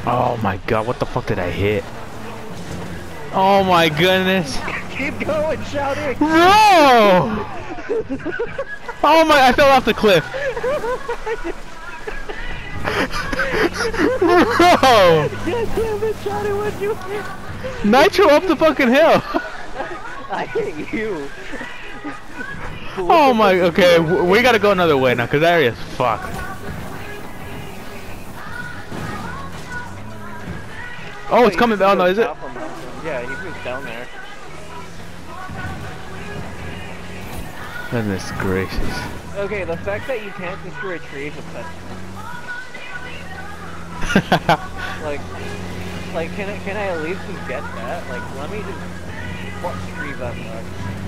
Oh my god, what the fuck did I hit? Oh my goodness. Keep going, shouty! No! Oh my, I fell off the cliff. Bro! God damn it, shouty, what'd you hit? Nitro up the fucking hill. I hit you. Oh my, okay, we gotta go another way now, cause that area's fucked. Oh, it's coming down, though, is it? Yeah, he was down there. Goodness gracious. Okay, the fact that you can't destroy trees upsets me. Like, can I at least just get that? Like, let me just fuck trees up,